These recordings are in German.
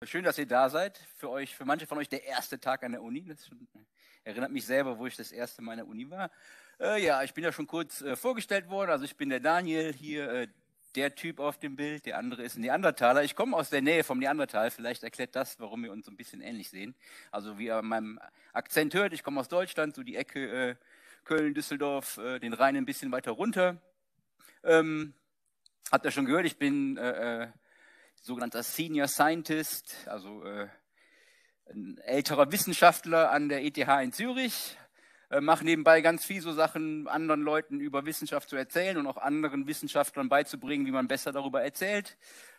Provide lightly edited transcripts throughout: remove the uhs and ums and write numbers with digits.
Schön, dass ihr da seid. Für manche von euch der erste Tag an der Uni. Erinnert mich selber, wo ich das erste Mal an der Uni war. Ja, ich bin ja schon kurz vorgestellt worden. Also ich bin der Daniel hier, der Typ auf dem Bild. Der andere ist ein Neandertaler. Ich komme aus der Nähe vom Neandertal. Vielleicht erklärt das, warum wir uns so ein bisschen ähnlich sehen. Also wie ihr an meinem Akzent hört, ich komme aus Deutschland, so die Ecke Köln, Düsseldorf, den Rhein ein bisschen weiter runter. Habt ihr schon gehört, ich bin sogenannter Senior Scientist, also ein älterer Wissenschaftler an der ETH in Zürich. Mache nebenbei ganz viel so Sachen, anderen Leuten über Wissenschaft zu erzählen und auch anderen Wissenschaftlern beizubringen, wie man besser darüber erzählt.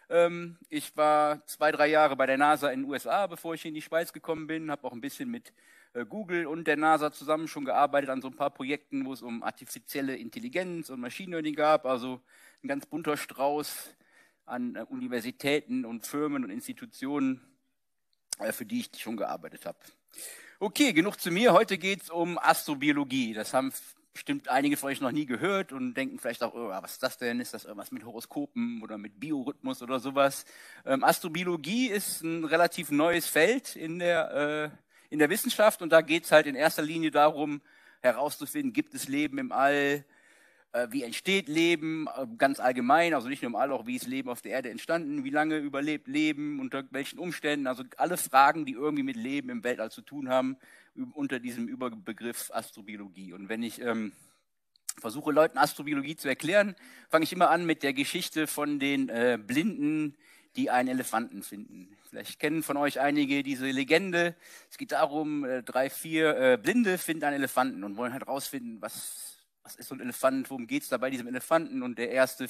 Ich war 2-3 Jahre bei der NASA in den USA, bevor ich in die Schweiz gekommen bin. Habe auch ein bisschen mit Google und der NASA zusammen schon gearbeitet an so ein paar Projekten, wo es um artifizielle Intelligenz und Machine Learning gab. Also ein ganz bunter Strauß an Universitäten und Firmen und Institutionen, für die ich schon gearbeitet habe. Okay, genug zu mir. Heute geht es um Astrobiologie. Das haben bestimmt einige von euch noch nie gehört und denken vielleicht auch, oh, was ist das denn? Ist das irgendwas mit Horoskopen oder mit Biorhythmus oder sowas? Astrobiologie ist ein relativ neues Feld in der Wissenschaft und da geht es halt in erster Linie darum, herauszufinden, gibt es Leben im All? Wie entsteht Leben, ganz allgemein, also nicht nur im All, auch wie ist Leben auf der Erde entstanden, wie lange überlebt Leben, unter welchen Umständen, also alle Fragen, die irgendwie mit Leben im Weltall zu tun haben, unter diesem Überbegriff Astrobiologie. Und wenn ich versuche, Leuten Astrobiologie zu erklären, fange ich immer an mit der Geschichte von den Blinden, die einen Elefanten finden. Vielleicht kennen von euch einige diese Legende. Es geht darum, 3-4 Blinde finden einen Elefanten und wollen halt rausfinden, was ist so ein Elefant, worum geht es da bei diesem Elefanten? Und der erste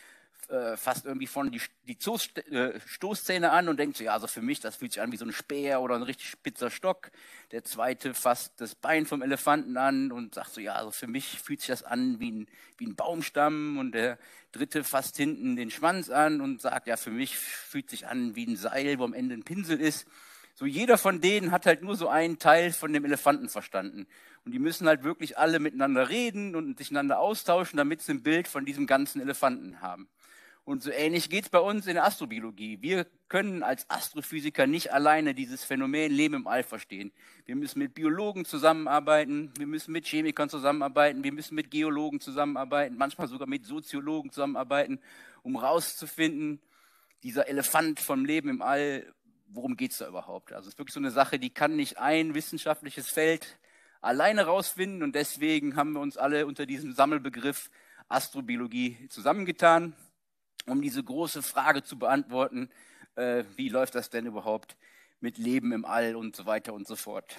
fasst irgendwie von die Stoßzähne an und denkt so, ja, also für mich, das fühlt sich an wie so ein Speer oder ein richtig spitzer Stock. Der zweite fasst das Bein vom Elefanten an und sagt so, ja, also für mich fühlt sich das an wie ein Baumstamm. Und der dritte fasst hinten den Schwanz an und sagt, ja, für mich fühlt sich an wie ein Seil, wo am Ende ein Pinsel ist. So jeder von denen hat halt nur so einen Teil von dem Elefanten verstanden. Und die müssen halt wirklich alle miteinander reden und sich einander austauschen, damit sie ein Bild von diesem ganzen Elefanten haben. Und so ähnlich geht es bei uns in der Astrobiologie. Wir können als Astrophysiker nicht alleine dieses Phänomen Leben im All verstehen. Wir müssen mit Biologen zusammenarbeiten, wir müssen mit Chemikern zusammenarbeiten, wir müssen mit Geologen zusammenarbeiten, manchmal sogar mit Soziologen zusammenarbeiten, um rauszufinden, dieser Elefant vom Leben im All, worum geht es da überhaupt? Also es ist wirklich so eine Sache, die kann nicht ein wissenschaftliches Feld alleine rausfinden und deswegen haben wir uns alle unter diesem Sammelbegriff Astrobiologie zusammengetan, um diese große Frage zu beantworten, wie läuft das denn überhaupt mit Leben im All und so weiter und so fort.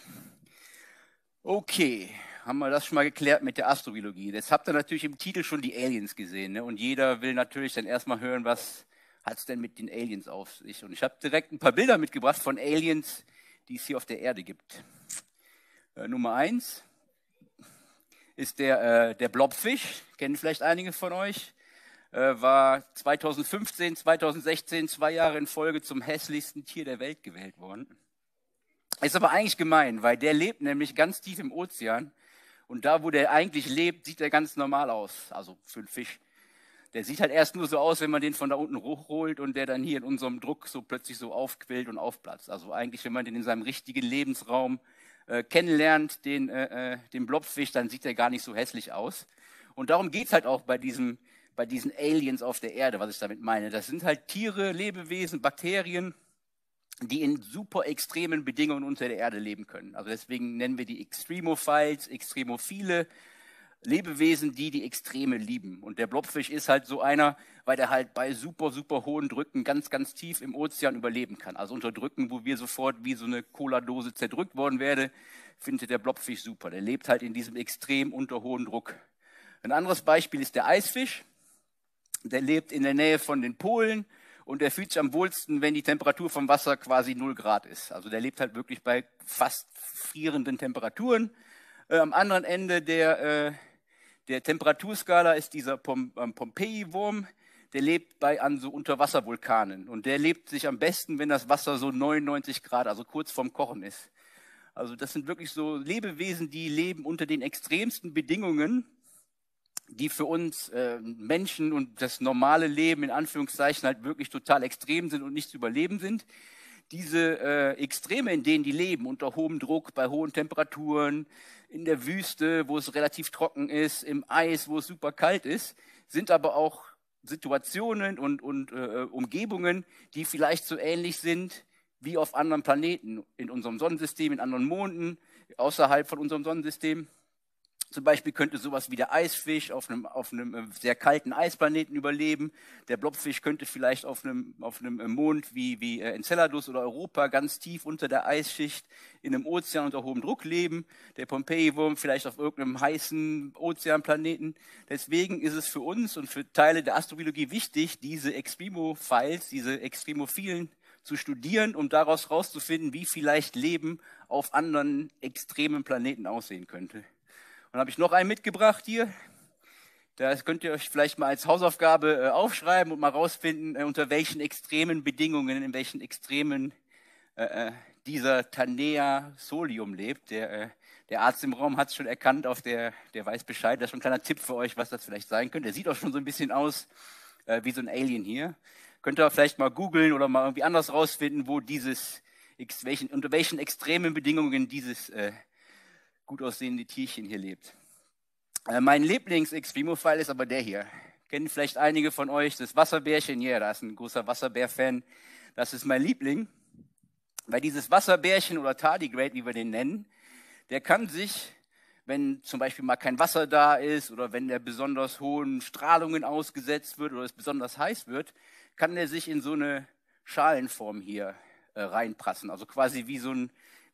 Okay, haben wir das schon mal geklärt mit der Astrobiologie. Jetzt habt ihr natürlich im Titel schon die Aliens gesehen, ne? Und jeder will natürlich dann erstmal hören, was hat es denn mit den Aliens auf sich? Und ich habe direkt ein paar Bilder mitgebracht von Aliens, die es hier auf der Erde gibt. Nummer 1 ist der Blobfisch, kennen vielleicht einige von euch, war 2015, 2016 2 Jahre in Folge zum hässlichsten Tier der Welt gewählt worden. Ist aber eigentlich gemein, weil der lebt nämlich ganz tief im Ozean und da, wo der eigentlich lebt, sieht er ganz normal aus, also für einen Fisch. Der sieht halt erst nur so aus, wenn man den von da unten hochholt und der dann hier in unserem Druck so plötzlich so aufquillt und aufplatzt. Also eigentlich, wenn man den in seinem richtigen Lebensraum kennenlernt, den Blobfisch, dann sieht er gar nicht so hässlich aus. Und darum geht es halt auch bei diesen Aliens auf der Erde, was ich damit meine. Das sind halt Tiere, Lebewesen, Bakterien, die in super extremen Bedingungen unter der Erde leben können. Also deswegen nennen wir die Extremophiles, Extremophile, Lebewesen, die Extreme lieben. Und der Blobfisch ist halt so einer, weil der halt bei super, super hohen Drücken ganz, ganz tief im Ozean überleben kann. Also unter Drücken, wo wir sofort wie so eine Cola-Dose zerdrückt worden wäre, findet der Blobfisch super. Der lebt halt in diesem extrem unter hohen Druck. Ein anderes Beispiel ist der Eisfisch. Der lebt in der Nähe von den Polen und der fühlt sich am wohlsten, wenn die Temperatur vom Wasser quasi 0 Grad ist. Also der lebt halt wirklich bei fast frierenden Temperaturen. Am anderen Ende der Temperaturskala ist dieser Pompeii-Wurm, der lebt an so Unterwasservulkanen und der lebt sich am besten, wenn das Wasser so 99 Grad, also kurz vorm Kochen ist. Also das sind wirklich so Lebewesen, die leben unter den extremsten Bedingungen, die für uns Menschen und das normale Leben in Anführungszeichen halt wirklich total extrem sind und nicht zu überleben sind. diese Extreme, in denen die leben, unter hohem Druck, bei hohen Temperaturen, in der Wüste, wo es relativ trocken ist, im Eis, wo es super kalt ist, sind aber auch Situationen und Umgebungen, die vielleicht so ähnlich sind wie auf anderen Planeten, in unserem Sonnensystem, in anderen Monden, außerhalb von unserem Sonnensystem. Zum Beispiel könnte sowas wie der Eisfisch auf einem sehr kalten Eisplaneten überleben. Der Blobfisch könnte vielleicht auf einem Mond wie Enceladus oder Europa ganz tief unter der Eisschicht in einem Ozean unter hohem Druck leben. Der Pompeii-Wurm vielleicht auf irgendeinem heißen Ozeanplaneten. Deswegen ist es für uns und für Teile der Astrobiologie wichtig, diese Extremo-Files, diese Extremophilen zu studieren, um daraus herauszufinden, wie vielleicht Leben auf anderen extremen Planeten aussehen könnte. Und habe ich noch einen mitgebracht hier. Das könnt ihr euch vielleicht mal als Hausaufgabe aufschreiben und mal rausfinden, unter welchen extremen Bedingungen, in welchen Extremen dieser Tanea solium lebt. Der Arzt im Raum hat es schon erkannt, der weiß Bescheid. Das ist schon ein kleiner Tipp für euch, was das vielleicht sein könnte. Der sieht auch schon so ein bisschen aus wie so ein Alien hier. Könnt ihr vielleicht mal googeln oder mal irgendwie anders rausfinden, wo unter welchen extremen Bedingungen dieses gut aussehende Tierchen hier lebt. Mein Lieblings-Extremo-File ist aber der hier. Kennen vielleicht einige von euch das Wasserbärchen? Ja, da ist ein großer Wasserbär-Fan. Das ist mein Liebling. Weil dieses Wasserbärchen oder Tardigrade, wie wir den nennen, der kann sich, wenn zum Beispiel mal kein Wasser da ist oder wenn der besonders hohen Strahlungen ausgesetzt wird oder es besonders heiß wird, kann der sich in so eine Schalenform hier reinprassen. Also quasi wie so ein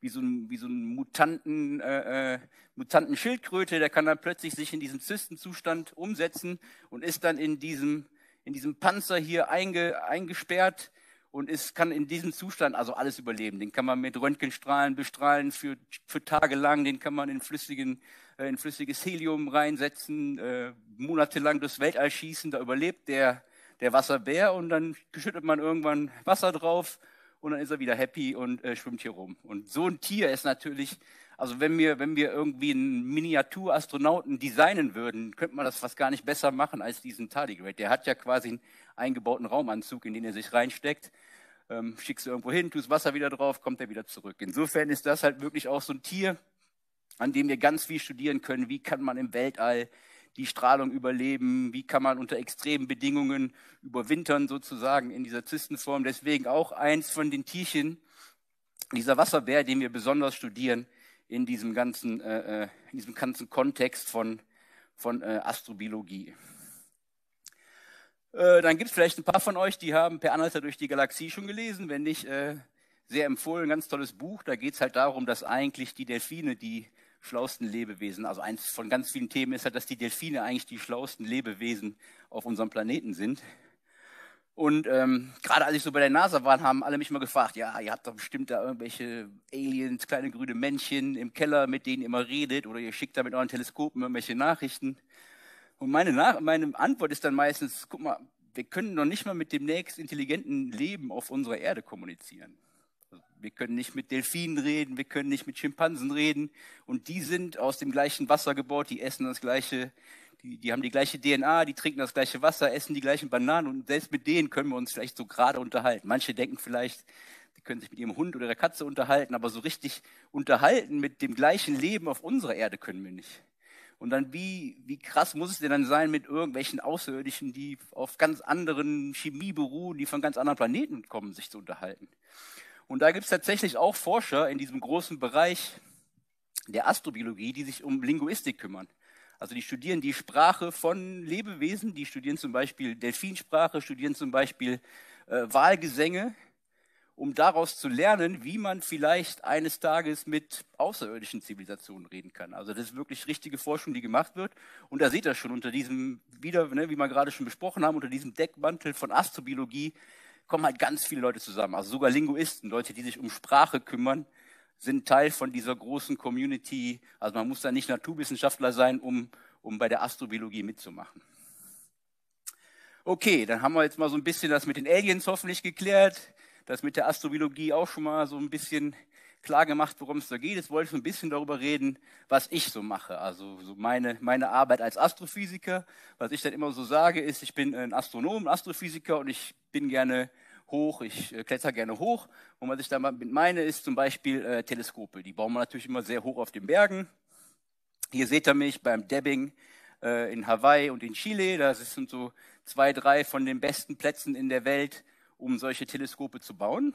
Mutanten Schildkröte, der kann dann plötzlich sich in diesen Zystenzustand umsetzen und ist dann in diesem Panzer hier eingesperrt und kann in diesem Zustand also alles überleben. Den kann man mit Röntgenstrahlen bestrahlen für Tage lang, den kann man in flüssiges Helium reinsetzen, monatelang durchs Weltall schießen, da überlebt der Wasserbär und dann schüttet man irgendwann Wasser drauf. Und dann ist er wieder happy und schwimmt hier rum. Und so ein Tier ist natürlich, also wenn wir irgendwie einen Miniaturastronauten designen würden, könnte man das fast gar nicht besser machen als diesen Tardigrade. Der hat ja quasi einen eingebauten Raumanzug, in den er sich reinsteckt. Schickst du irgendwo hin, tust Wasser wieder drauf, kommt er wieder zurück. Insofern ist das halt wirklich auch so ein Tier, an dem wir ganz viel studieren können. Wie kann man im Weltall die Strahlung überleben, wie kann man unter extremen Bedingungen überwintern sozusagen in dieser Zystenform. Deswegen auch eins von den Tierchen, dieser Wasserbär, den wir besonders studieren in diesem ganzen Kontext von Astrobiologie. Dann gibt es vielleicht ein paar von euch, die haben Per Anhalter durch die Galaxie schon gelesen. Wenn nicht, sehr empfohlen, ein ganz tolles Buch. Da geht es halt darum, dass eigentlich die Delfine die schlauesten Lebewesen, also eins von ganz vielen Themen ist halt, dass die Delfine eigentlich die schlauesten Lebewesen auf unserem Planeten sind. Und gerade als ich so bei der NASA war, haben alle mich mal gefragt, ja, ihr habt doch bestimmt da irgendwelche Aliens, kleine grüne Männchen im Keller, mit denen ihr immer redet, oder ihr schickt da mit euren Teleskopen irgendwelche Nachrichten. Und meine Antwort ist dann meistens, guck mal, wir können noch nicht mal mit dem nächst intelligenten Leben auf unserer Erde kommunizieren. Wir können nicht mit Delfinen reden, wir können nicht mit Schimpansen reden. Und die sind aus dem gleichen Wasser gebaut, die essen das gleiche, die haben die gleiche DNA, die trinken das gleiche Wasser, essen die gleichen Bananen. Und selbst mit denen können wir uns vielleicht so gerade unterhalten. Manche denken vielleicht, die können sich mit ihrem Hund oder der Katze unterhalten, aber so richtig unterhalten mit dem gleichen Leben auf unserer Erde können wir nicht. Und dann, wie krass muss es denn dann sein mit irgendwelchen Außerirdischen, die auf ganz anderen Chemie beruhen, die von ganz anderen Planeten kommen, sich zu unterhalten. Und da gibt es tatsächlich auch Forscher in diesem großen Bereich der Astrobiologie, die sich um Linguistik kümmern. Also die studieren die Sprache von Lebewesen, die studieren zum Beispiel Delfinsprache, studieren zum Beispiel Wahlgesänge, um daraus zu lernen, wie man vielleicht eines Tages mit außerirdischen Zivilisationen reden kann. Also das ist wirklich richtige Forschung, die gemacht wird. Und da seht ihr schon unter diesem, wie wir gerade schon besprochen haben, unter diesem Deckmantel von Astrobiologie kommen halt ganz viele Leute zusammen. Also sogar Linguisten, Leute, die sich um Sprache kümmern, sind Teil von dieser großen Community. Also man muss da nicht Naturwissenschaftler sein, um bei der Astrobiologie mitzumachen. Okay, dann haben wir jetzt mal so ein bisschen das mit den Aliens hoffentlich geklärt. Das mit der Astrobiologie auch schon mal so ein bisschen klar gemacht, worum es da geht. Jetzt wollte ich so ein bisschen darüber reden, was ich so mache. Also so meine Arbeit als Astrophysiker. Was ich dann immer so sage, ist, ich bin ein Astronom, ein Astrophysiker und ich bin gerne hoch, ich kletter gerne hoch. Und was ich damit meine, ist zum Beispiel Teleskope. Die bauen wir natürlich immer sehr hoch auf den Bergen. Hier seht ihr mich beim Dabbing in Hawaii und in Chile. Das sind so 2, 3 von den besten Plätzen in der Welt, um solche Teleskope zu bauen.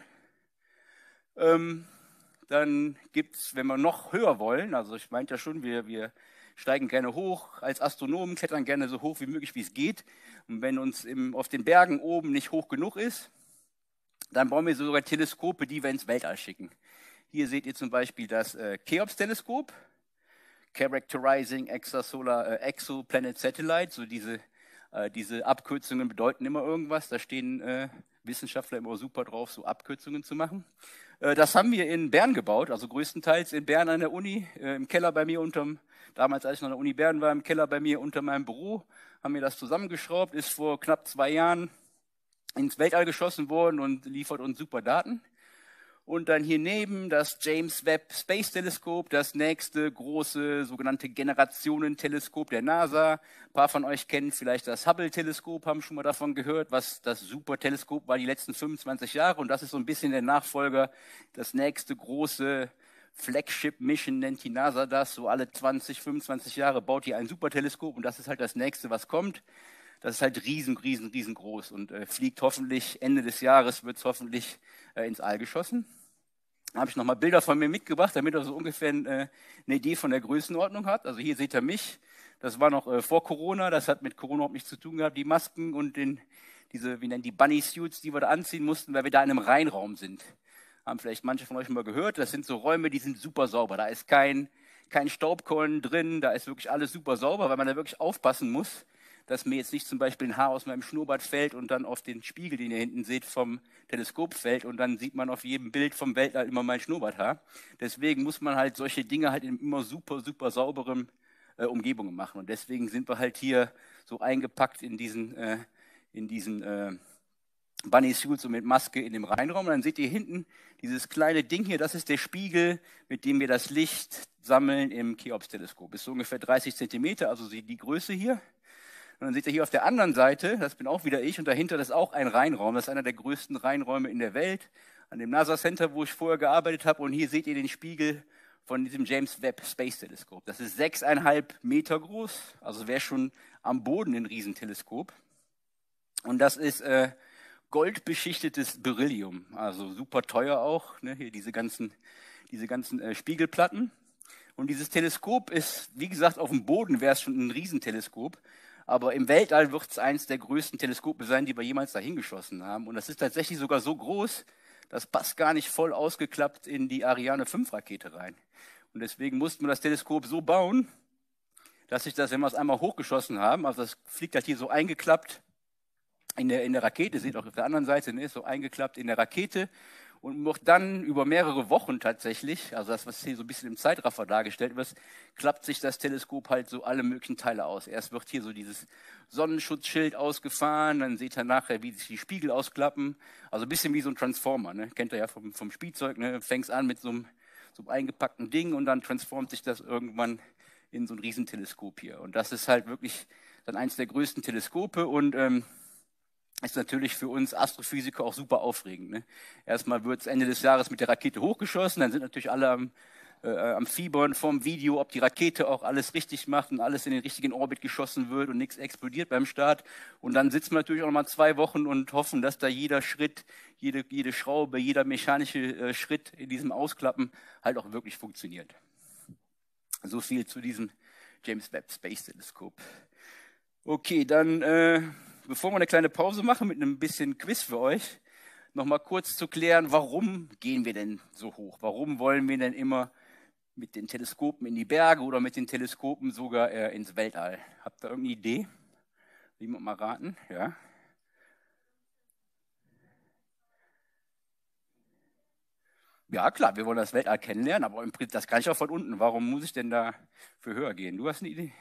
Dann gibt es, wenn wir noch höher wollen, also ich meinte ja schon, wir steigen gerne hoch, als Astronomen klettern gerne so hoch wie möglich, wie es geht. Und wenn uns auf den Bergen oben nicht hoch genug ist, dann bauen wir sogar Teleskope, die wir ins Weltall schicken. Hier seht ihr zum Beispiel das Cheops-Teleskop, Characterizing Exoplanet Satellite. So diese Abkürzungen bedeuten immer irgendwas. Da stehen Wissenschaftler immer super drauf, so Abkürzungen zu machen. Das haben wir in Bern gebaut, also größtenteils in Bern an der Uni, im Keller bei mir damals als ich noch an der Uni Bern war, im Keller bei mir unter meinem Büro, haben wir das zusammengeschraubt, ist vor knapp 2 Jahren ins Weltall geschossen worden und liefert uns super Daten. Und dann hier neben das James Webb Space Teleskop, das nächste große sogenannte Generationenteleskop der NASA. Ein paar von euch kennen vielleicht das Hubble-Teleskop, haben schon mal davon gehört, was das Superteleskop war die letzten 25 Jahre. Und das ist so ein bisschen der Nachfolger, das nächste große Flagship-Mission nennt die NASA das. So alle 20, 25 Jahre baut die ein Superteleskop und das ist halt das nächste, was kommt. Das ist halt riesengroß und fliegt hoffentlich, Ende des Jahres wird es hoffentlich ins All geschossen. Da habe ich nochmal Bilder von mir mitgebracht, damit er so ungefähr eine Idee von der Größenordnung hat. Also hier seht ihr mich, das war noch vor Corona, das hat mit Corona überhaupt nichts zu tun gehabt, die Masken und wie nennen die Bunny Suits, die wir da anziehen mussten, weil wir da in einem Reinraum sind. Haben vielleicht manche von euch schon mal gehört, das sind so Räume, die sind super sauber, da ist kein Staubkorn drin, da ist wirklich alles super sauber, weil man da wirklich aufpassen muss, dass mir jetzt nicht zum Beispiel ein Haar aus meinem Schnurrbart fällt und dann auf den Spiegel, den ihr hinten seht, vom Teleskop fällt und dann sieht man auf jedem Bild vom Weltall immer mein Schnurrbarthaar. Deswegen muss man halt solche Dinge halt in immer super sauberem Umgebungen machen und deswegen sind wir halt hier so eingepackt in diesen Bunny Suits und mit Maske in dem Reinraum. Und dann seht ihr hinten dieses kleine Ding hier, das ist der Spiegel, mit dem wir das Licht sammeln im Cheops-Teleskop. Ist so ungefähr 30 Zentimeter, also die Größe hier. Und dann seht ihr hier auf der anderen Seite, das bin auch wieder ich, und dahinter das ist auch ein Reinraum. Das ist einer der größten Reinräume in der Welt, an dem NASA Center, wo ich vorher gearbeitet habe. Und hier seht ihr den Spiegel von diesem James Webb Space Teleskop. Das ist 6,5 Meter groß, also wäre schon am Boden ein Riesenteleskop. Und das ist goldbeschichtetes Beryllium, also super teuer auch, ne? Hier diese ganzen Spiegelplatten. Und dieses Teleskop ist, wie gesagt, auf dem Boden wäre es schon ein Riesenteleskop. Aber im Weltall wird es eins der größten Teleskope sein, die wir jemals dahin geschossen haben. Und das ist tatsächlich sogar so groß, das passt gar nicht voll ausgeklappt in die Ariane 5 Rakete rein. Und deswegen mussten wir das Teleskop so bauen, dass sich das, wenn wir es einmal hochgeschossen haben, also das fliegt halt hier so eingeklappt in der Rakete, seht auch auf der anderen Seite, ne, ist so eingeklappt in der Rakete. Und wird dann über mehrere Wochen tatsächlich, also das, was hier so ein bisschen im Zeitraffer dargestellt wird, klappt sich das Teleskop halt so alle möglichen Teile aus. Erst wird hier so dieses Sonnenschutzschild ausgefahren, dann seht ihr nachher, wie sich die Spiegel ausklappen. Also ein bisschen wie so ein Transformer, ne? Kennt ihr ja vom Spielzeug, ne? Fängst an mit so einem eingepackten Ding und dann transformt sich das irgendwann in so ein Riesenteleskop hier. Und das ist halt wirklich dann eins der größten Teleskope und ist natürlich für uns Astrophysiker auch super aufregend. Ne? Erstmal wird es Ende des Jahres mit der Rakete hochgeschossen, dann sind natürlich alle am Fiebern vom Video, ob die Rakete auch alles richtig macht und alles in den richtigen Orbit geschossen wird und nichts explodiert beim Start. Und dann sitzen wir natürlich auch noch mal 2 Wochen und hoffen, dass da jeder Schritt, jede Schraube, jeder mechanische Schritt in diesem Ausklappen halt auch wirklich funktioniert. So viel zu diesem James Webb Space Teleskop. Okay, dann bevor wir eine kleine Pause machen mit einem bisschen Quiz für euch, nochmal kurz zu klären, warum gehen wir denn so hoch? Warum wollen wir denn immer mit den Teleskopen in die Berge oder mit den Teleskopen sogar ins Weltall? Habt ihr irgendeine Idee? Jemand mal raten? Ja. Ja, klar, wir wollen das Weltall kennenlernen, aber im Prinzip, das kann ich auch von unten. Warum muss ich denn da für höher gehen? Du hast eine Idee?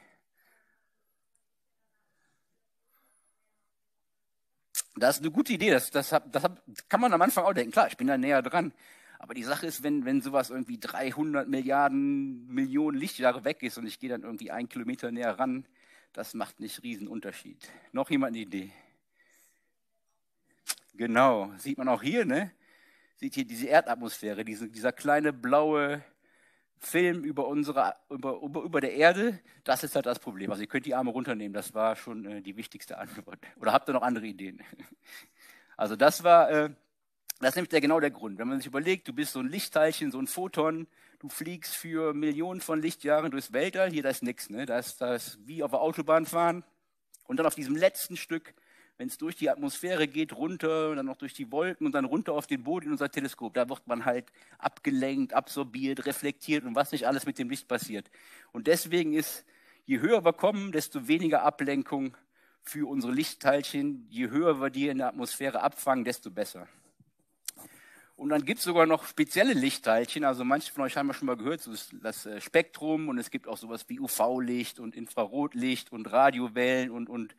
Das ist eine gute Idee. Kann man am Anfang auch denken. Klar, ich bin da näher dran. Aber die Sache ist, wenn sowas irgendwie 300 Milliarden Millionen Lichtjahre weg ist und ich gehe dann irgendwie 1 Kilometer näher ran, das macht nicht riesen Unterschied. Noch jemand eine Idee? Genau, sieht man auch hier, ne? Sieht hier diese Erdatmosphäre, dieser kleine blaue Film über der Erde. Das ist halt das Problem. Also ihr könnt die Arme runternehmen, das war schon die wichtigste Antwort. Oder habt ihr noch andere Ideen? Also das ist nämlich genau der Grund. Wenn man sich überlegt, du bist so ein Lichtteilchen, so ein Photon, du fliegst für Millionen von Lichtjahren durchs Weltall, hier, da ist nichts, ne? Da ist wie auf der Autobahn fahren. Und dann auf diesem letzten Stück, wenn es durch die Atmosphäre geht, runter und dann noch durch die Wolken und dann runter auf den Boden in unser Teleskop, da wird man halt abgelenkt, absorbiert, reflektiert und was nicht alles mit dem Licht passiert. Und deswegen ist, je höher wir kommen, desto weniger Ablenkung für unsere Lichtteilchen. Je höher wir die in der Atmosphäre abfangen, desto besser. Und dann gibt es sogar noch spezielle Lichtteilchen, also manche von euch haben ja schon mal gehört, so das Spektrum, und es gibt auch sowas wie UV-Licht und Infrarotlicht und Radiowellen und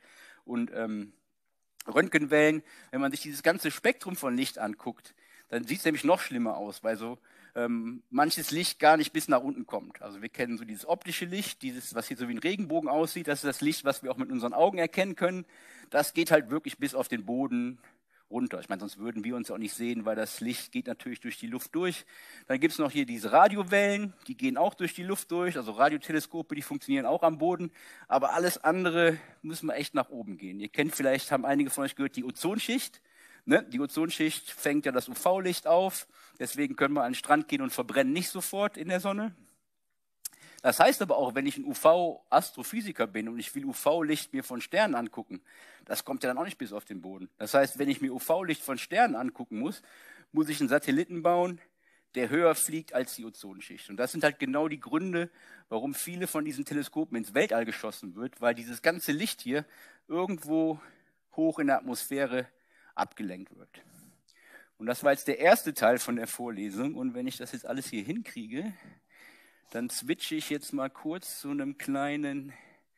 Röntgenwellen. Wenn man sich dieses ganze Spektrum von Licht anguckt, dann sieht es nämlich noch schlimmer aus, weil so manches Licht gar nicht bis nach unten kommt. Also wir kennen so dieses optische Licht, dieses, was hier so wie ein Regenbogen aussieht, das ist das Licht, was wir auch mit unseren Augen erkennen können. Das geht halt wirklich bis auf den Boden runter. Ich meine, sonst würden wir uns auch nicht sehen, weil das Licht geht natürlich durch die Luft durch. Dann gibt es noch hier diese Radiowellen, die gehen auch durch die Luft durch, also Radioteleskope, die funktionieren auch am Boden. Aber alles andere müssen wir echt nach oben gehen. Ihr kennt vielleicht, haben einige von euch gehört, die Ozonschicht. Ne? Die Ozonschicht fängt ja das UV-Licht auf, deswegen können wir an den Strand gehen und verbrennen nicht sofort in der Sonne. Das heißt aber auch, wenn ich ein UV-Astrophysiker bin und ich will UV-Licht mir von Sternen angucken, das kommt ja dann auch nicht bis auf den Boden. Das heißt, wenn ich mir UV-Licht von Sternen angucken muss, muss ich einen Satelliten bauen, der höher fliegt als die Ozonschicht. Und das sind halt genau die Gründe, warum viele von diesen Teleskopen ins Weltall geschossen wird, weil dieses ganze Licht hier irgendwo hoch in der Atmosphäre abgelenkt wird. Und das war jetzt der erste Teil von der Vorlesung. Und wenn ich das jetzt alles hier hinkriege, dann switche ich jetzt mal kurz zu einem kleinen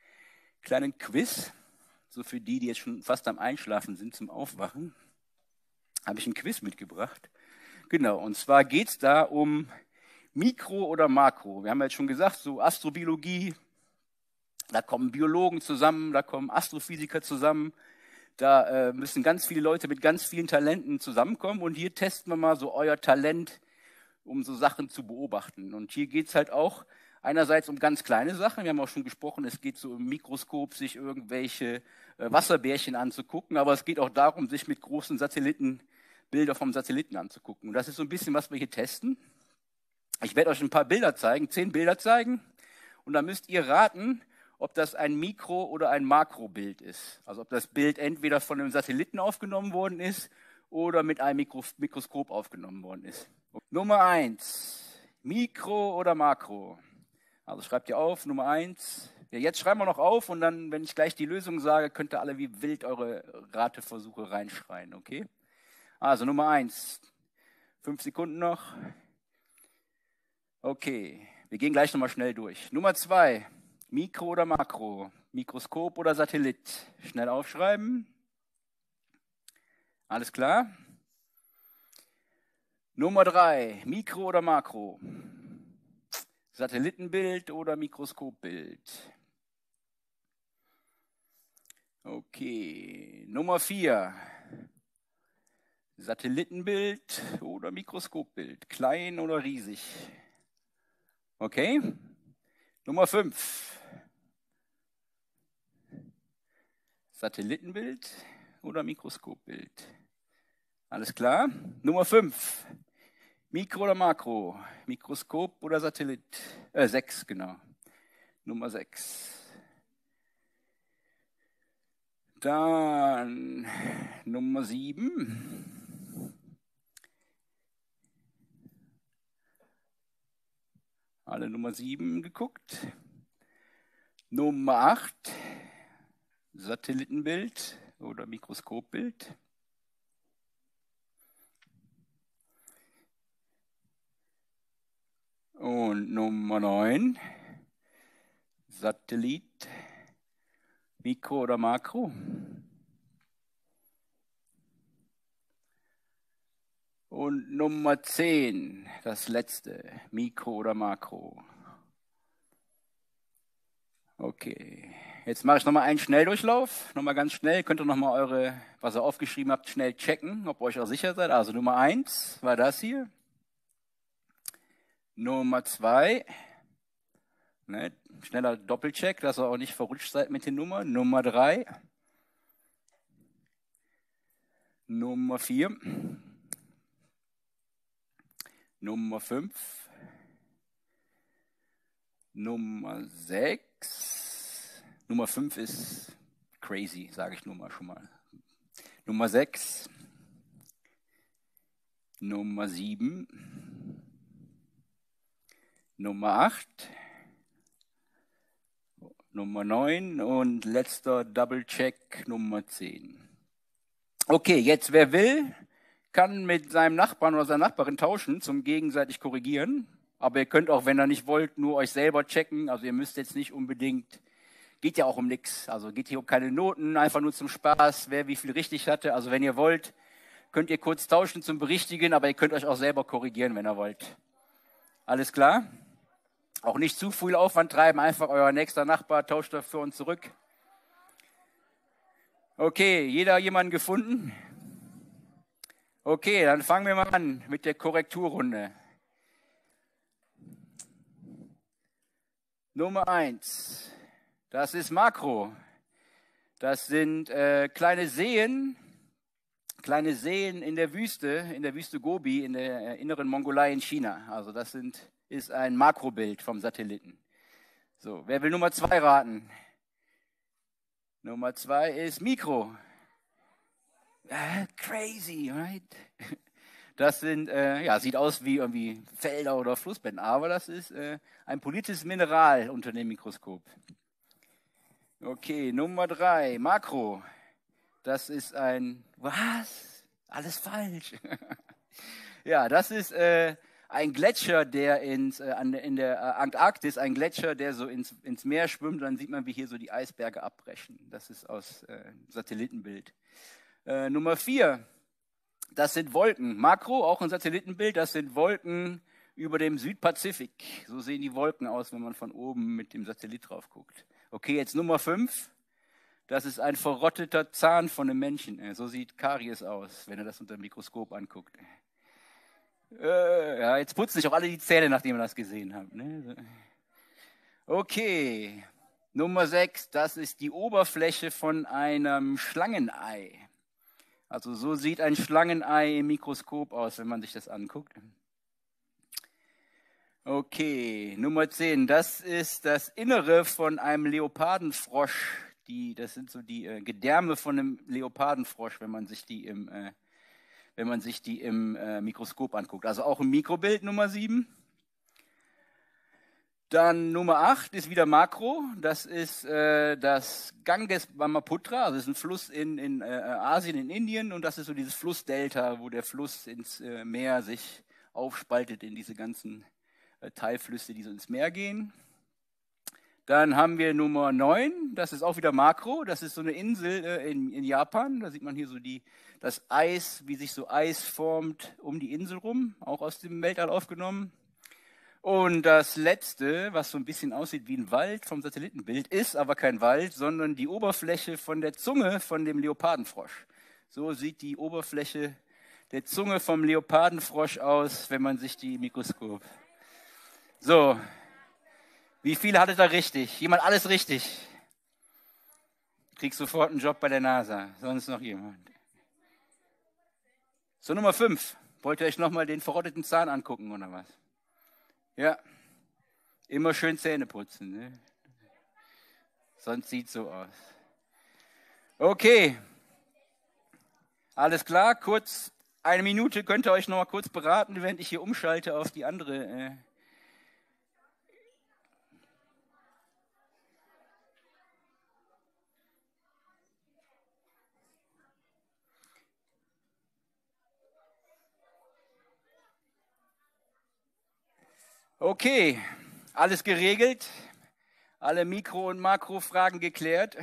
Quiz. So für die jetzt schon fast am Einschlafen sind zum Aufwachen, habe ich ein Quiz mitgebracht. Genau, und zwar geht es da um Mikro oder Makro. Wir haben ja jetzt schon gesagt, so Astrobiologie, da kommen Biologen zusammen, da kommen Astrophysiker zusammen. Da müssen ganz viele Leute mit ganz vielen Talenten zusammenkommen. Und hier testen wir mal so euer Talent, um so Sachen zu beobachten. Und hier geht es halt auch einerseits um ganz kleine Sachen. Wir haben auch schon gesprochen, es geht so im Mikroskop, sich irgendwelche Wasserbärchen anzugucken. Aber es geht auch darum, sich mit großen Satelliten Bilder vom Satelliten anzugucken. Und das ist so ein bisschen, was wir hier testen. Ich werde euch ein paar Bilder zeigen, 10 Bilder zeigen. Und dann müsst ihr raten, ob das ein Mikro- oder ein Makrobild ist. Also ob das Bild entweder von einem Satelliten aufgenommen worden ist oder mit einem Mikroskop aufgenommen worden ist. Nummer 1, Mikro oder Makro? Also schreibt ihr auf, Nummer 1. Ja, jetzt schreiben wir noch auf und dann, wenn ich gleich die Lösung sage, könnt ihr alle wie wild eure Rateversuche reinschreien, okay? Also Nummer 1, 5 Sekunden noch. Okay, wir gehen gleich nochmal schnell durch. Nummer 2, Mikro oder Makro? Mikroskop oder Satellit? Schnell aufschreiben. Alles klar? Nummer 3, Mikro oder Makro? Satellitenbild oder Mikroskopbild? Okay, Nummer 4, Satellitenbild oder Mikroskopbild? Klein oder riesig? Okay, Nummer 5, Satellitenbild oder Mikroskopbild? Alles klar? Nummer 5, Mikro oder Makro? Mikroskop oder Satellit? 6, genau. Nummer 6. Dann Nummer 7. Alle Nummer 7 geguckt. Nummer 8. Satellitenbild oder Mikroskopbild. Und Nummer 9. Satellit, Mikro oder Makro? Und Nummer 10, das letzte, Mikro oder Makro? Okay, jetzt mache ich nochmal einen Schnelldurchlauf. Nochmal ganz schnell. Könnt ihr nochmal was ihr aufgeschrieben habt, schnell checken, ob ihr euch auch sicher seid. Also Nummer 1 war das hier. Nummer 2. Ne, schneller Doppelcheck, dass ihr auch nicht verrutscht seid mit den Nummern. Nummer 3. Nummer 4. Nummer 5. Nummer 6. Nummer 5 ist crazy, sage ich nur mal schon mal. Nummer 6. Nummer 7. Nummer 8. Nummer 9 und letzter Double-Check Nummer 10. Okay, jetzt wer will, kann mit seinem Nachbarn oder seiner Nachbarin tauschen zum gegenseitig korrigieren. Aber ihr könnt auch, wenn ihr nicht wollt, nur euch selber checken. Also ihr müsst jetzt nicht unbedingt, geht ja auch um nichts. Also geht hier um keine Noten, einfach nur zum Spaß, wer wie viel richtig hatte. Also wenn ihr wollt, könnt ihr kurz tauschen zum Berichtigen, aber ihr könnt euch auch selber korrigieren, wenn ihr wollt. Alles klar? Auch nicht zu viel Aufwand treiben, einfach euer nächster Nachbar tauscht dafür und zurück. Okay, jemanden gefunden? Okay, dann fangen wir mal an mit der Korrekturrunde. Nummer 1, das ist Makro. Das sind kleine Seen in der Wüste Gobi, in der inneren Mongolei in China. Also das ist ein Makrobild vom Satelliten. So, wer will Nummer 2 raten? Nummer 2 ist Mikro. Crazy, right? Das sieht aus wie irgendwie Felder oder Flussbetten, aber das ist ein politisches Mineral unter dem Mikroskop. Okay, Nummer 3, Makro. Das ist was? Alles falsch. Ja, das ist ein Gletscher, der in der Antarktis, ein Gletscher, der so ins Meer schwimmt. Dann sieht man, wie hier so die Eisberge abbrechen. Das ist aus Satellitenbild. Nummer 4, das sind Wolken. Makro, auch ein Satellitenbild, das sind Wolken über dem Südpazifik. So sehen die Wolken aus, wenn man von oben mit dem Satellit drauf guckt. Okay, jetzt Nummer 5. Das ist ein verrotteter Zahn von einem Männchen. So sieht Karies aus, wenn ihr das unter dem Mikroskop anguckt. Ja, jetzt putzen sich auch alle die Zähne, nachdem ihr das gesehen habt. Ne? Okay, Nummer 6. Das ist die Oberfläche von einem Schlangenei. Also so sieht ein Schlangenei im Mikroskop aus, wenn man sich das anguckt. Okay, Nummer 10. Das ist das Innere von einem Leopardenfrosch. Das sind so die Gedärme von einem Leopardenfrosch, wenn man sich die im Mikroskop anguckt. Also auch im Mikrobild Nummer 7. Dann Nummer 8 ist wieder Makro. Das ist das Ganges Brahmaputra. Also das ist ein Fluss in Asien, in Indien. Und das ist so dieses Flussdelta, wo der Fluss ins Meer sich aufspaltet in diese ganzen Teilflüsse, die so ins Meer gehen. Dann haben wir Nummer 9. Das ist auch wieder Makro. Das ist so eine Insel in Japan. Da sieht man hier so das Eis, wie sich so Eis formt um die Insel rum. Auch aus dem Weltall aufgenommen. Und das letzte, was so ein bisschen aussieht wie ein Wald vom Satellitenbild, ist aber kein Wald, sondern die Oberfläche von der Zunge von dem Leopardenfrosch. So sieht die Oberfläche der Zunge vom Leopardenfrosch aus, wenn man sich die Mikroskop. So, wie viele hattet ihr richtig? Jemand alles richtig? Kriegst sofort einen Job bei der NASA. Sonst noch jemand? So, Nummer 5. Wollt ihr euch nochmal den verrotteten Zahn angucken oder was? Ja, immer schön Zähne putzen, ne? Sonst sieht es so aus. Okay, alles klar, kurz 1 Minute könnt ihr euch noch mal kurz beraten, während ich hier umschalte auf die andere. Okay, alles geregelt, alle Mikro- und Makrofragen geklärt.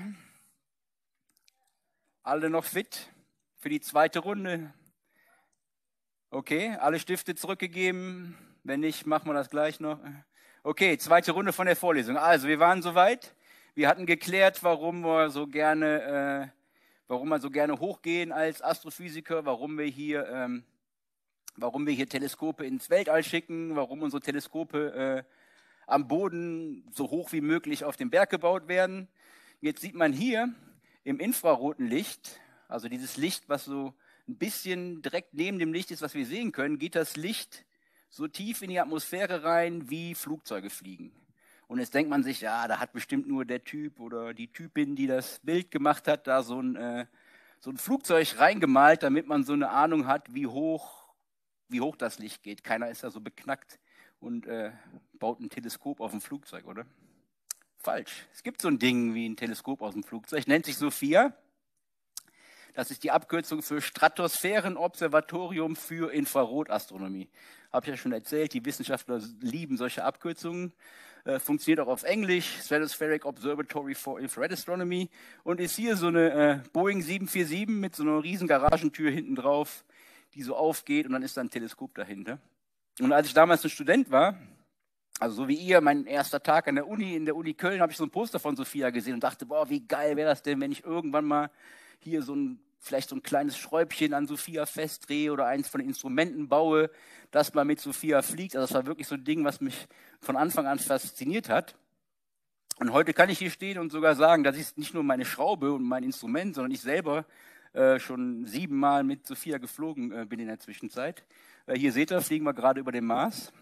Alle noch fit für die zweite Runde? Okay, alle Stifte zurückgegeben? Wenn nicht, machen wir das gleich noch. Okay, zweite Runde von der Vorlesung. Also, wir waren soweit. Wir hatten geklärt, warum man so gerne hochgehen als Astrophysiker, warum wir hier Teleskope ins Weltall schicken, warum unsere Teleskope am Boden so hoch wie möglich auf dem Berg gebaut werden. Jetzt sieht man hier im infraroten Licht, also dieses Licht, was so ein bisschen direkt neben dem Licht ist, was wir sehen können, geht das Licht so tief in die Atmosphäre rein, wie Flugzeuge fliegen. Und jetzt denkt man sich, ja, da hat bestimmt nur der Typ oder die Typin, die das Bild gemacht hat, da so ein Flugzeug reingemalt, damit man so eine Ahnung hat, wie hoch das Licht geht. Keiner ist da so beknackt und baut ein Teleskop auf ein Flugzeug, oder? Falsch. Es gibt so ein Ding wie ein Teleskop aus dem Flugzeug, nennt sich SOFIA. Das ist die Abkürzung für Stratosphärenobservatorium für Infrarotastronomie. Habe ich ja schon erzählt, die Wissenschaftler lieben solche Abkürzungen. Funktioniert auch auf Englisch, Stratospheric Observatory for Infrared Astronomy. Und ist hier so eine Boeing 747 mit so einer riesen Garagentür hinten drauf, die so aufgeht und dann ist da ein Teleskop dahinter. Und als ich damals ein Student war, also so wie ihr, mein erster Tag in der Uni Köln, habe ich so ein Poster von SOFIA gesehen und dachte, boah, wie geil wäre das denn, wenn ich irgendwann mal hier vielleicht so ein kleines Schräubchen an SOFIA festdrehe oder eins von den Instrumenten baue, das mal mit SOFIA fliegt. Also das war wirklich so ein Ding, was mich von Anfang an fasziniert hat. Und heute kann ich hier stehen und sogar sagen, das ist nicht nur meine Schraube und mein Instrument, sondern ich selber schon 7 Mal mit SOFIA geflogen bin in der Zwischenzeit. Hier seht ihr, fliegen wir gerade über dem Mars.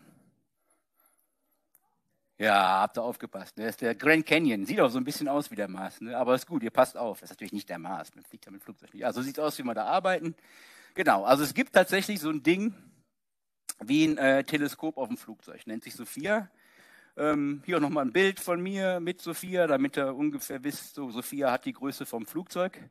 Ja, habt ihr aufgepasst. Ne? Das ist der Grand Canyon. Sieht auch so ein bisschen aus wie der Mars. Ne? Aber ist gut, ihr passt auf. Das ist natürlich nicht der Mars. Man fliegt ja mit Flugzeug nicht. Ja, so sieht es aus, wie wir da arbeiten. Genau, also es gibt tatsächlich so ein Ding wie ein Teleskop auf dem Flugzeug. Nennt sich SOFIA. Hier auch nochmal ein Bild von mir mit SOFIA, damit ihr ungefähr wisst, so, SOFIA hat die Größe vom Flugzeug.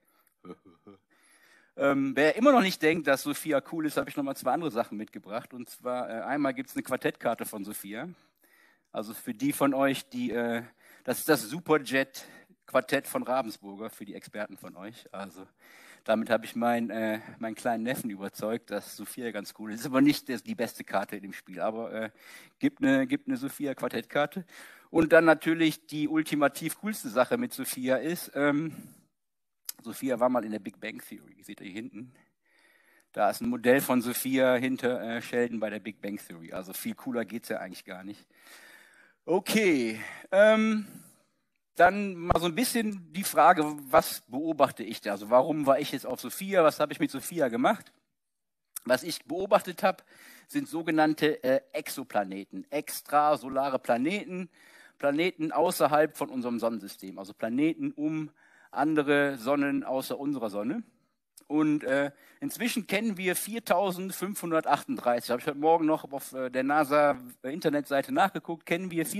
Wer immer noch nicht denkt, dass SOFIA cool ist, habe ich nochmal 2 andere Sachen mitgebracht. Und zwar einmal gibt es eine Quartettkarte von SOFIA. Also für die von euch, das ist das Superjet-Quartett von Ravensburger, für die Experten von euch. Also damit habe ich meinen kleinen Neffen überzeugt, dass SOFIA ganz cool ist. Ist aber nicht die beste Karte in dem Spiel, aber gibt eine SOFIA-Quartettkarte. Und dann natürlich die ultimativ coolste Sache mit SOFIA ist, SOFIA war mal in der Big Bang Theory, seht ihr hier hinten. Da ist ein Modell von SOFIA hinter Sheldon bei der Big Bang Theory. Also viel cooler geht es ja eigentlich gar nicht. Okay, dann mal so ein bisschen die Frage, was beobachte ich da? Also warum war ich jetzt auf SOFIA? Was habe ich mit SOFIA gemacht? Was ich beobachtet habe, sind sogenannte Exoplaneten, extrasolare Planeten, Planeten außerhalb von unserem Sonnensystem, also Planeten um andere Sonnen außer unserer Sonne. Und inzwischen kennen wir 4.538, habe ich heute Morgen noch auf der NASA-Internetseite nachgeguckt, kennen wir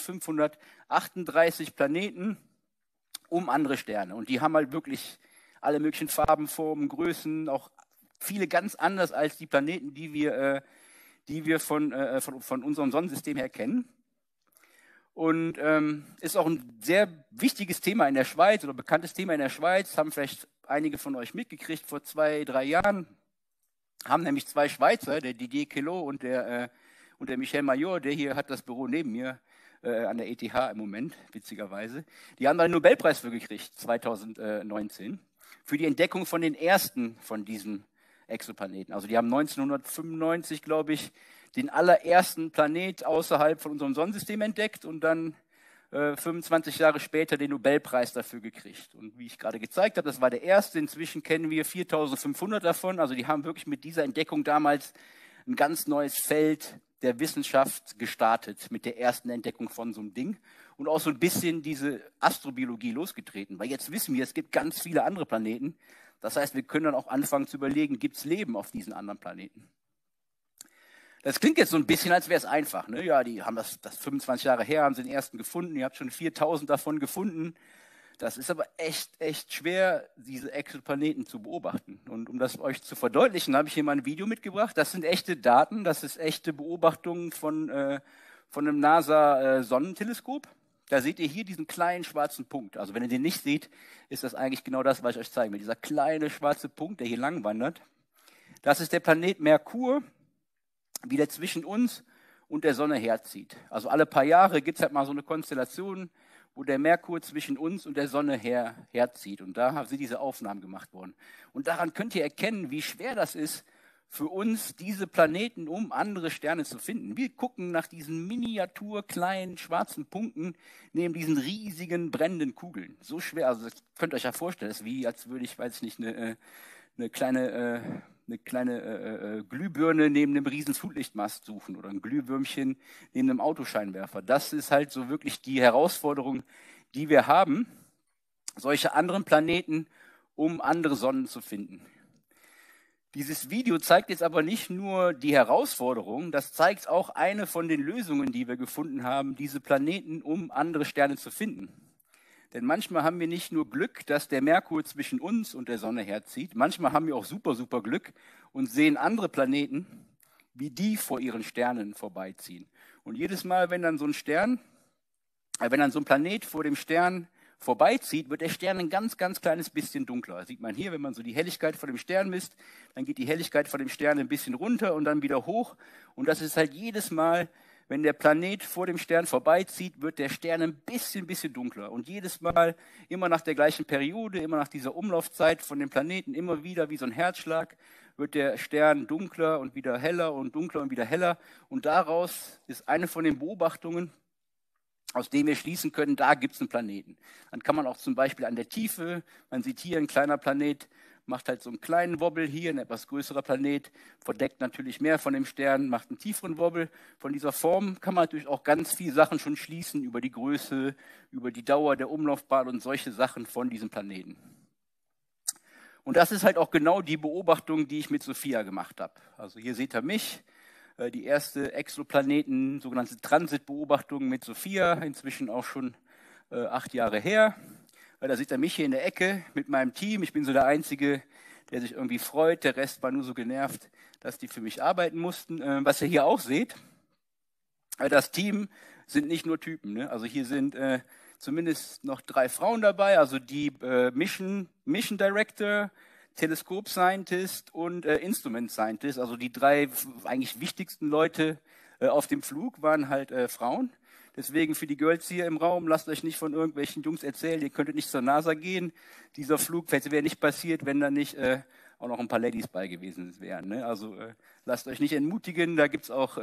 4.538 Planeten um andere Sterne. Und die haben halt wirklich alle möglichen Farben, Formen, Größen, auch viele ganz anders als die Planeten, die wir von unserem Sonnensystem her kennen. Und ist auch ein sehr wichtiges Thema in der Schweiz oder bekanntes Thema in der Schweiz, haben vielleicht einige von euch mitgekriegt vor 2, 3 Jahren, haben nämlich 2 Schweizer, der Didier Queloz und der Michel Major, der hier hat das Büro neben mir an der ETH im Moment, witzigerweise. Die haben da einen Nobelpreis für gekriegt, 2019, für die Entdeckung von den ersten von diesen Exoplaneten. Also die haben 1995, glaube ich, den allerersten Planet außerhalb von unserem Sonnensystem entdeckt und dann 25 Jahre später den Nobelpreis dafür gekriegt. Und wie ich gerade gezeigt habe, das war der erste. Inzwischen kennen wir 4.500 davon. Also die haben wirklich mit dieser Entdeckung damals ein ganz neues Feld der Wissenschaft gestartet, mit der ersten Entdeckung von so einem Ding. Und auch so ein bisschen diese Astrobiologie losgetreten. Weil jetzt wissen wir, es gibt ganz viele andere Planeten. Das heißt, wir können dann auch anfangen zu überlegen, gibt es Leben auf diesen anderen Planeten? Das klingt jetzt so ein bisschen, als wäre es einfach. Ne? Ja, die haben das 25 Jahre her, haben sie den ersten gefunden. Ihr habt schon 4.000 davon gefunden. Das ist aber echt schwer, diese Exoplaneten zu beobachten. Und um das euch zu verdeutlichen, habe ich hier mal ein Video mitgebracht. Das sind echte Daten, das ist echte Beobachtungen von einem NASA-Sonnenteleskop. Da seht ihr hier diesen kleinen schwarzen Punkt. Also wenn ihr den nicht seht, ist das eigentlich genau das, was ich euch zeigen will. Dieser kleine schwarze Punkt, der hier lang wandert. Das ist der Planet Merkur, wie der zwischen uns und der Sonne herzieht. Also alle paar Jahre gibt es halt mal so eine Konstellation, wo der Merkur zwischen uns und der Sonne herzieht. Und da sind diese Aufnahmen gemacht worden. Und daran könnt ihr erkennen, wie schwer das ist, für uns diese Planeten, um andere Sterne zu finden. Wir gucken nach diesen miniatur kleinen schwarzen Punkten neben diesen riesigen brennenden Kugeln. So schwer, also das könnt ihr euch ja vorstellen, das ist wie, als würde ich, weiß nicht, eine kleine Glühbirne neben einem riesen Flutlichtmast suchen oder ein Glühwürmchen neben einem Autoscheinwerfer. Das ist halt so wirklich die Herausforderung, die wir haben, solche anderen Planeten, um andere Sonnen zu finden. Dieses Video zeigt jetzt aber nicht nur die Herausforderung, das zeigt auch eine von den Lösungen, die wir gefunden haben, diese Planeten, um andere Sterne zu finden. Denn manchmal haben wir nicht nur Glück, dass der Merkur zwischen uns und der Sonne herzieht, manchmal haben wir auch super, super Glück und sehen andere Planeten, wie die vor ihren Sternen vorbeiziehen. Und jedes Mal, wenn dann so ein Planet vor dem Stern vorbeizieht, wird der Stern ein ganz, ganz kleines bisschen dunkler. Das sieht man hier, wenn man so die Helligkeit von dem Stern misst, dann geht die Helligkeit von dem Stern ein bisschen runter und dann wieder hoch. Und das ist halt jedes Mal, wenn der Planet vor dem Stern vorbeizieht, wird der Stern ein bisschen dunkler. Und jedes Mal, immer nach der gleichen Periode, immer nach dieser Umlaufzeit von dem Planeten, immer wieder wie so ein Herzschlag, wird der Stern dunkler und wieder heller und dunkler und wieder heller. Und daraus ist eine von den Beobachtungen, aus dem wir schließen können, da gibt es einen Planeten. Dann kann man auch zum Beispiel an der Tiefe, man sieht hier, ein kleiner Planet macht halt so einen kleinen Wobbel, hier ein etwas größerer Planet, verdeckt natürlich mehr von dem Stern, macht einen tieferen Wobbel. Von dieser Form kann man natürlich auch ganz viele Sachen schon schließen über die Größe, über die Dauer der Umlaufbahn und solche Sachen von diesem Planeten. Und das ist halt auch genau die Beobachtung, die ich mit Sophia gemacht habe. Also hier seht ihr mich. Die erste Exoplaneten, sogenannte Transitbeobachtung mit Sophia, inzwischen auch schon 8 Jahre her. Da sieht er mich hier in der Ecke mit meinem Team. Ich bin so der Einzige, der sich irgendwie freut. Der Rest war nur so genervt, dass die für mich arbeiten mussten. Was ihr hier auch seht, das Team sind nicht nur Typen. Ne? Also hier sind zumindest noch 3 Frauen dabei, also die Mission Director, Telescope Scientist und Instrument Scientist, also die 3 eigentlich wichtigsten Leute auf dem Flug waren halt Frauen. Deswegen für die Girls hier im Raum, lasst euch nicht von irgendwelchen Jungs erzählen, ihr könntet nicht zur NASA gehen. Dieser Flug wäre nicht passiert, wenn da nicht auch noch ein paar Ladies bei gewesen wären. Ne? Also lasst euch nicht entmutigen, da gibt es auch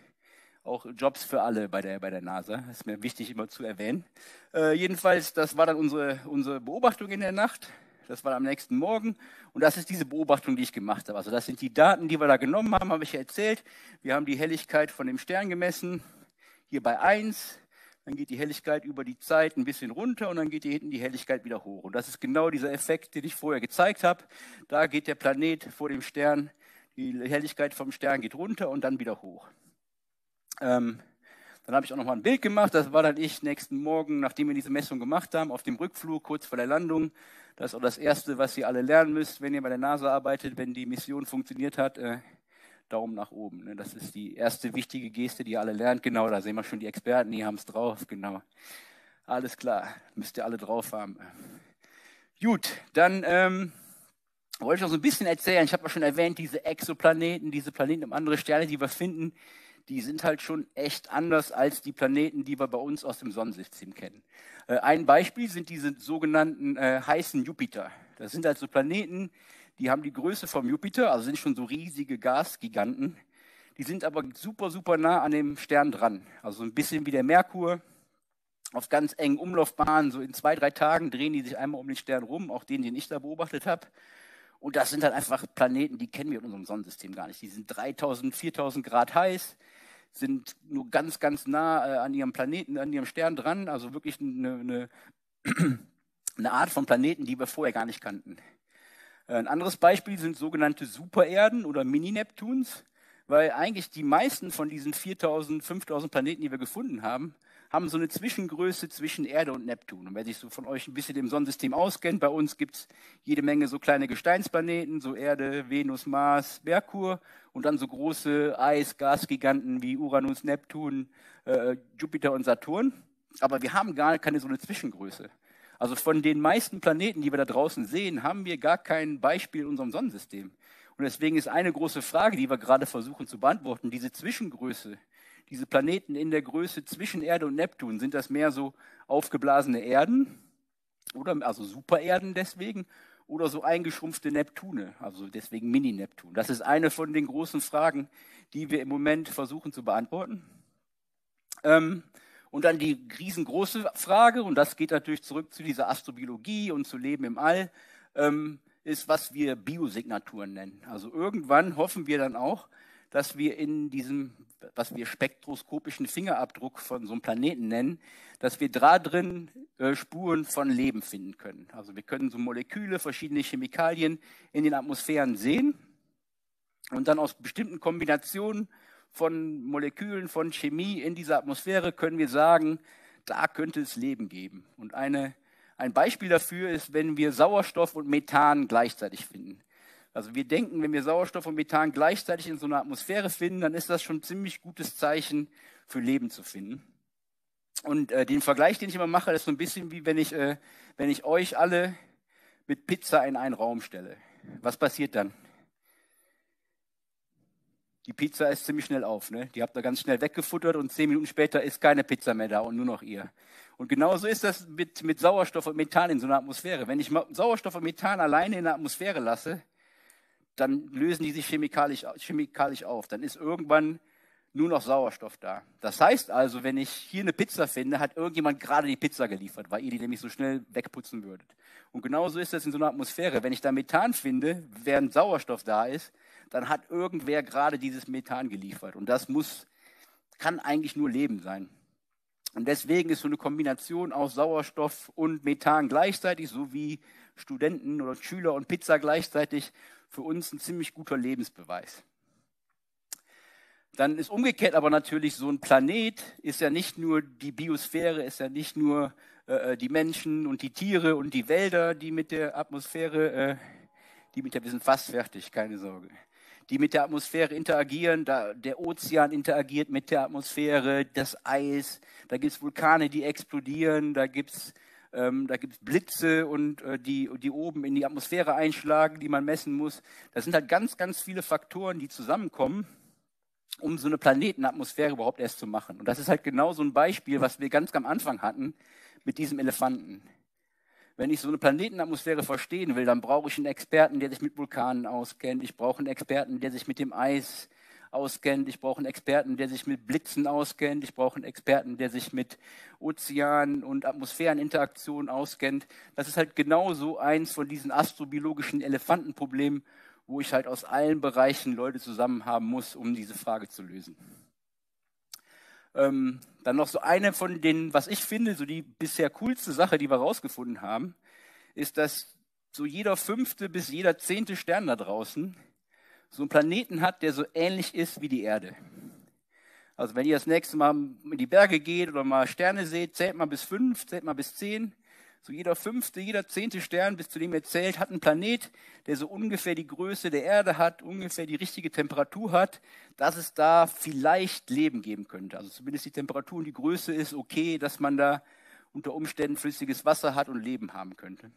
Jobs für alle bei der NASA. Das ist mir wichtig immer zu erwähnen. Jedenfalls, das war dann unsere Beobachtung in der Nacht. Das war am nächsten Morgen und das ist diese Beobachtung, die ich gemacht habe. Also das sind die Daten, die wir da genommen haben, habe ich ja erzählt. Wir haben die Helligkeit von dem Stern gemessen, hier bei 1. Dann geht die Helligkeit über die Zeit ein bisschen runter und dann geht hier hinten die Helligkeit wieder hoch. Und das ist genau dieser Effekt, den ich vorher gezeigt habe. Da geht der Planet vor dem Stern, die Helligkeit vom Stern geht runter und dann wieder hoch. Dann habe ich auch noch mal ein Bild gemacht. Das war dann ich nächsten Morgen, nachdem wir diese Messung gemacht haben, auf dem Rückflug, kurz vor der Landung. Das ist auch das Erste, was ihr alle lernen müsst, wenn ihr bei der NASA arbeitet, wenn die Mission funktioniert hat. Daumen nach oben. Ne? Das ist die erste wichtige Geste, die ihr alle lernt. Genau, da sehen wir schon die Experten, die haben es drauf. Genau. Alles klar, müsst ihr alle drauf haben. Gut, dann wollte ich noch so ein bisschen erzählen. Ich habe ja schon erwähnt, diese Exoplaneten, diese Planeten um andere Sterne, die wir finden, die sind halt schon echt anders als die Planeten, die wir bei uns aus dem Sonnensystem kennen. Ein Beispiel sind diese sogenannten heißen Jupiter. Das sind also Planeten, die haben die Größe vom Jupiter, also sind schon so riesige Gasgiganten. Die sind aber super, super nah an dem Stern dran. Also ein bisschen wie der Merkur, auf ganz engen Umlaufbahnen. So in 2-3 Tagen drehen die sich einmal um den Stern rum, auch den ich da beobachtet habe. Und das sind halt einfach Planeten, die kennen wir in unserem Sonnensystem gar nicht. Die sind 3000, 4000 Grad heiß, sind nur ganz, ganz nah an ihrem Planeten, an ihrem Stern dran. Also wirklich eine Art von Planeten, die wir vorher gar nicht kannten. Ein anderes Beispiel sind sogenannte Supererden oder Mini-Neptuns, weil eigentlich die meisten von diesen 4000, 5000 Planeten, die wir gefunden haben, haben so eine Zwischengröße zwischen Erde und Neptun. Und wer sich so von euch ein bisschen im Sonnensystem auskennt, bei uns gibt es jede Menge so kleine Gesteinsplaneten, so Erde, Venus, Mars, Merkur und dann so große Eis-Gasgiganten wie Uranus, Neptun, Jupiter und Saturn. Aber wir haben gar keine so eine Zwischengröße. Also von den meisten Planeten, die wir da draußen sehen, haben wir gar kein Beispiel in unserem Sonnensystem. Und deswegen ist eine große Frage, die wir gerade versuchen zu beantworten, diese Zwischengröße, diese Planeten in der Größe zwischen Erde und Neptun, sind das mehr so aufgeblasene Erden, oder also Supererden deswegen, oder so eingeschrumpfte Neptune, also deswegen Mini-Neptun. Das ist eine von den großen Fragen, die wir im Moment versuchen zu beantworten. Und dann die riesengroße Frage, und das geht natürlich zurück zu dieser Astrobiologie und zu Leben im All, ist, was wir Biosignaturen nennen. Also irgendwann hoffen wir dann auch, dass wir in diesem, was wir spektroskopischen Fingerabdruck von so einem Planeten nennen, dass wir da drin Spuren von Leben finden können. Also wir können so Moleküle, verschiedene Chemikalien in den Atmosphären sehen und dann aus bestimmten Kombinationen von Molekülen, von Chemie in dieser Atmosphäre können wir sagen, da könnte es Leben geben. Und ein Beispiel dafür ist, wenn wir Sauerstoff und Methan gleichzeitig finden. Also wir denken, wenn wir Sauerstoff und Methan gleichzeitig in so einer Atmosphäre finden, dann ist das schon ein ziemlich gutes Zeichen für Leben zu finden. Und den Vergleich, den ich immer mache, ist so ein bisschen wie wenn ich euch alle mit Pizza in einen Raum stelle. Was passiert dann? Die Pizza ist ziemlich schnell auf, ne? Die habt ihr ganz schnell weggefuttert und 10 Minuten später ist keine Pizza mehr da und nur noch ihr. Und genauso ist das mit Sauerstoff und Methan in so einer Atmosphäre. Wenn ich Sauerstoff und Methan alleine in der Atmosphäre lasse, dann lösen die sich chemikalisch auf. Dann ist irgendwann nur noch Sauerstoff da. Das heißt also, wenn ich hier eine Pizza finde, hat irgendjemand gerade die Pizza geliefert, weil ihr die nämlich so schnell wegputzen würdet. Und genauso ist das in so einer Atmosphäre. Wenn ich da Methan finde, während Sauerstoff da ist, dann hat irgendwer gerade dieses Methan geliefert. Und das kann eigentlich nur Leben sein. Und deswegen ist so eine Kombination aus Sauerstoff und Methan gleichzeitig, so wie Studenten oder Schüler und Pizza gleichzeitig, für uns ein ziemlich guter Lebensbeweis. Dann ist umgekehrt aber natürlich so ein Planet, ist ja nicht nur die Biosphäre, ist ja nicht nur die Menschen und die Tiere und die Wälder, die mit der Atmosphäre, wir sind fast fertig, keine Sorge, die mit der Atmosphäre interagieren. Der Ozean interagiert mit der Atmosphäre, das Eis, da gibt es Vulkane, die explodieren, da gibt's Blitze und die oben in die Atmosphäre einschlagen, die man messen muss. Das sind halt ganz, ganz viele Faktoren, die zusammenkommen, um so eine Planetenatmosphäre überhaupt erst zu machen. Und das ist halt genau so ein Beispiel, was wir ganz am Anfang hatten mit diesem Elefanten. Wenn ich so eine Planetenatmosphäre verstehen will, dann brauche ich einen Experten, der sich mit Vulkanen auskennt. Ich brauche einen Experten, der sich mit dem Eis auskennt. Ich brauche einen Experten, der sich mit Blitzen auskennt. Ich brauche einen Experten, der sich mit Ozeanen und Atmosphäreninteraktionen auskennt. Das ist halt genauso eins von diesen astrobiologischen Elefantenproblemen, wo ich halt aus allen Bereichen Leute zusammen haben muss, um diese Frage zu lösen. Dann noch so eine von den, was ich finde, so die bisher coolste Sache, die wir rausgefunden haben, ist, dass so jeder 5. bis jeder 10. Stern da draußen so einen Planeten hat, der so ähnlich ist wie die Erde. Also wenn ihr das nächste Mal in die Berge geht oder mal Sterne seht, zählt mal bis 5, zählt mal bis 10. So jeder 5., jeder 10. Stern, bis zu dem ihr zählt, hat einen Planet, der so ungefähr die Größe der Erde hat, ungefähr die richtige Temperatur hat, dass es da vielleicht Leben geben könnte. Also zumindest die Temperatur und die Größe ist okay, dass man da unter Umständen flüssiges Wasser hat und Leben haben könnte.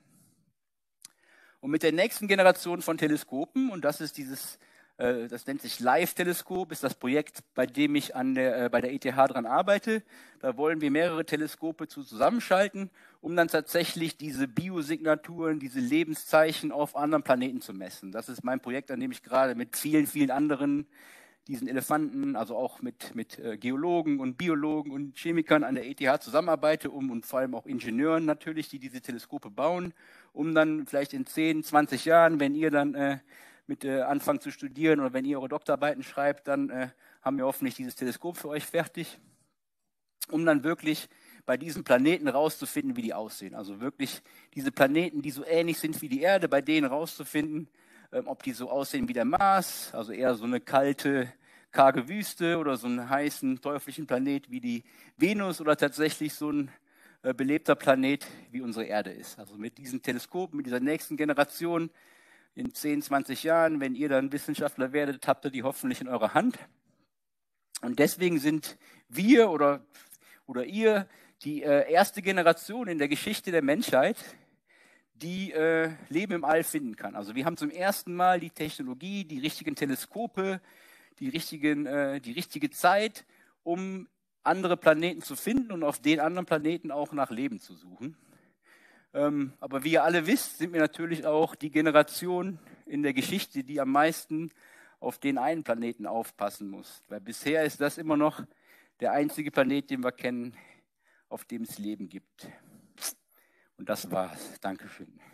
Und mit der nächsten Generation von Teleskopen, und das ist das nennt sich LIVE-Teleskop, ist das Projekt, bei dem ich bei der ETH dran arbeite. Da wollen wir mehrere Teleskope zusammenschalten, um dann tatsächlich diese Biosignaturen, diese Lebenszeichen auf anderen Planeten zu messen. Das ist mein Projekt, an dem ich gerade mit vielen, vielen anderen diesen Elefanten, also auch mit Geologen und Biologen und Chemikern an der ETH zusammenarbeite, und vor allem auch Ingenieuren natürlich, die diese Teleskope bauen, um dann vielleicht in 10, 20 Jahren, wenn ihr dann anfangt zu studieren oder wenn ihr eure Doktorarbeiten schreibt, dann haben wir hoffentlich dieses Teleskop für euch fertig, um dann wirklich bei diesen Planeten rauszufinden, wie die aussehen. Also wirklich diese Planeten, die so ähnlich sind wie die Erde, bei denen rauszufinden, ob die so aussehen wie der Mars, also eher so eine kalte, karge Wüste, oder so einen heißen, teuflischen Planet wie die Venus, oder tatsächlich so ein belebter Planet wie unsere Erde ist. Also mit diesen Teleskopen, mit dieser nächsten Generation, in 10, 20 Jahren, wenn ihr dann Wissenschaftler werdet, habt ihr die hoffentlich in eurer Hand. Und deswegen sind wir oder ihr die erste Generation in der Geschichte der Menschheit, die Leben im All finden kann. Also wir haben zum ersten Mal die Technologie, die richtigen Teleskope, die richtige Zeit, um andere Planeten zu finden und auf den anderen Planeten auch nach Leben zu suchen. Aber wie ihr alle wisst, sind wir natürlich auch die Generation in der Geschichte, die am meisten auf den einen Planeten aufpassen muss. Weil bisher ist das immer noch der einzige Planet, den wir kennen, auf dem es Leben gibt. Und das war's. Dankeschön.